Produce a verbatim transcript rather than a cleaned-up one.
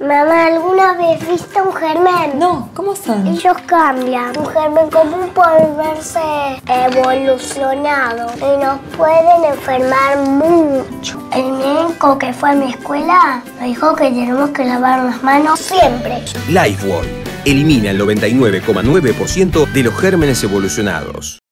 Mamá, ¿alguna vez viste un germen? No, ¿cómo son? Ellos cambian. Un germen común puede verse evolucionado y nos pueden enfermar mucho. El médico que fue a mi escuela me dijo que tenemos que lavar las manos siempre. Lifebuoy elimina el noventa y nueve coma nueve por ciento de los gérmenes evolucionados.